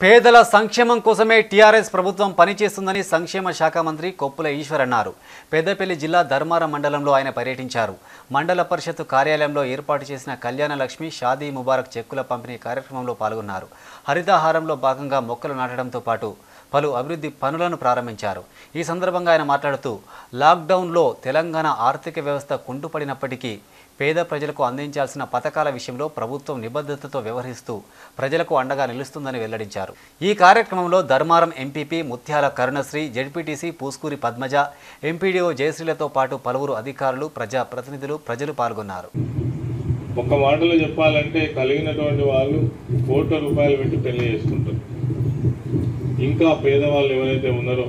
పేదల సంక్షేమం కోసమే టీఆర్ఎస్ ప్రభుత్వం పనిచేస్తుందని సంక్షేమ శాఖ మంత్రి కొప్పుల ఈశ్వర్ అన్నారు. పెద్దపల్లి జిల్లా ధర్మారం మండలంలో ఆయన పర్యటించారు. మండల పరిషత్ కార్యాలయంలో ఏర్పాటు చేసిన కళ్యాణ లక్ష్మి షాదీ ముబారక్ చెక్కుల పంపిణీ కార్యక్రమంలో పాల్గొన్నారు. హరితహారంలో భాగంగా మొక్కలు నాటడంతో పాటు పలు అభివృద్ధి పనులను ప్రారంభించారు. ఈ సందర్భంగా ఆయన మాట్లాడుతూ లాక్డౌన్లో తెలంగాణ ఆర్థిక వ్యవస్థ కుంటుపడినప్పటికీ పేద ప్రజలకు అందించాల్సిన పథకాల విషయంలో ప్రభుత్వం నిబద్ధతతో వ్యవహరిస్తూ ప్రజలకు అండగా నిలుస్తుందని వెల్లడించారు. ఈ కార్యక్రమంలో Dharmaram MPP Mutyala Karunasri, ZPTC Puskuri Padmaja, MPDO జయశ్రీలతో పాటు పలువురు అధికారులు, ప్రజా ప్రతినిధులు, ప్రజలు పాల్గొన్నారు. ఒక మాటలో చెప్పాలంటే కలిగినటువంటి వాళ్ళు కోట్ల రూపాయలు పెట్టి పెళ్లి చేసుకుంటారు. ఇంకా పేదవాళ్ళు ఎవరైతే ఉన్నారో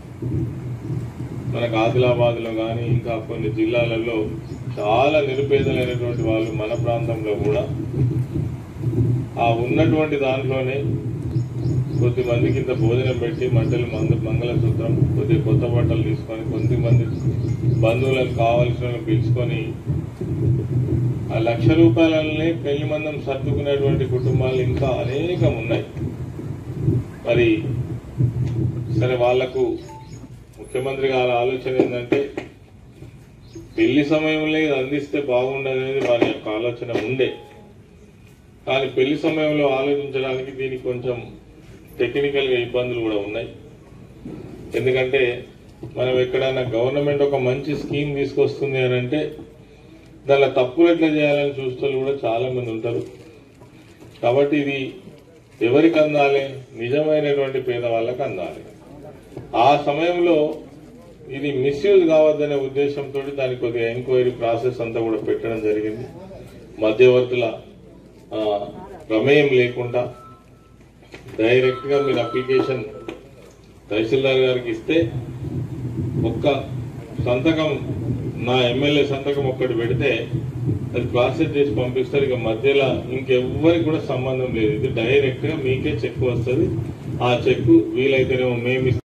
మనకు ఆదిలాబాద్లో కానీ ఇంకా కొన్ని జిల్లాలలో చాలా నిరుపేదలైనటువంటి వాళ్ళు మన ప్రాంతంలో కూడా ఆ ఉన్నటువంటి దాంట్లోనే కొద్దిమందికి ఇంత భోజనం పెట్టి మంగళసూత్రం, కొద్ది కొత్త బట్టలు తీసుకొని, కొద్దిమంది బంధువులకు కావాల్సిన పిలుచుకొని ఆ 1,00,000 రూపాయలనే పెళ్లి మందం సర్దుకునేటువంటి కుటుంబాలు ఇంకా అనేకం ఉన్నాయి. మరి సరే, వాళ్లకు ముఖ్యమంత్రి గారి ఆలోచన ఏంటంటే పెళ్లి సమయంలో ఇది అందిస్తే బాగుండనేది వారి యొక్క ఆలోచన ఉండే. కానీ పెళ్లి సమయంలో ఆలోచించడానికి దీనికి కొంచెం టెక్నికల్గా ఇబ్బందులు కూడా ఉన్నాయి. ఎందుకంటే మనం ఎక్కడైనా గవర్నమెంట్ ఒక మంచి స్కీమ్ తీసుకొస్తుంది అని అంటే దానిలో తప్పులు ఎట్లా చేయాలని చూస్తూ కూడా చాలా మంది ఉంటారు. కాబట్టి ఇది ఎవరికి అందాలి? నిజమైనటువంటి పేదవాళ్ళకి అందాలి. ఆ సమయంలో ఇది మిస్యూజ్ కావద్దనే ఉద్దేశంతో దానికి కొద్దిగా ఎంక్వైరీ ప్రాసెస్ అంతా కూడా పెట్టడం జరిగింది. మధ్యవర్తుల ప్రమేయం లేకుండా డైరెక్ట్ గా మీరు అప్లికేషన్ తహసీల్దార్ గారికి ఇస్తే ఒక్క సంతకం, నా ఎమ్మెల్యే సంతకం ఒక్కటి పెడితే అది ప్రాసెస్ చేసి పంపిస్తారు. ఇక మధ్యలో ఇంకెవ్వరికి కూడా సంబంధం లేదు. ఇది డైరెక్ట్ గా మీకే చెక్ వస్తుంది. ఆ చెక్ వీలైతేనేమో మేము